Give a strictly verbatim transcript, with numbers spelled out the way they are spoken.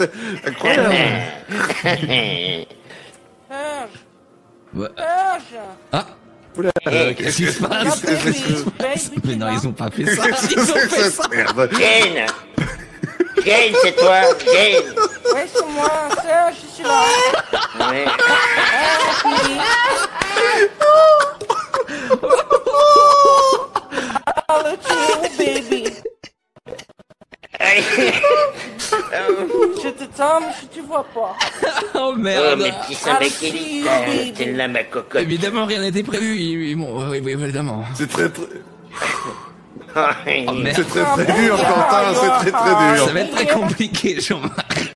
Incroyable. Ouais. Ah. Oula, euh, qu'est-ce qui se passe? Mais non, ils ont pas fait ça. Ils ont fait ça. Jane. Jane, c'est toi, Jane. Ouais, c'est moi, Serge, je suis là. Ouais. Ah, le tue, baby. Je te tends, mais je te vois pas. Oh Oh, merde. mes petits seins bakélite, t'es là, ma cocotte. Évidemment, rien n'était prévu. Ils, ils m'ont... Oui, oui, évidemment. C'est très très... Oh, merde. C'est très très dur, Quentin, c'est très très dur. Ça va être très compliqué, Jean-Marc.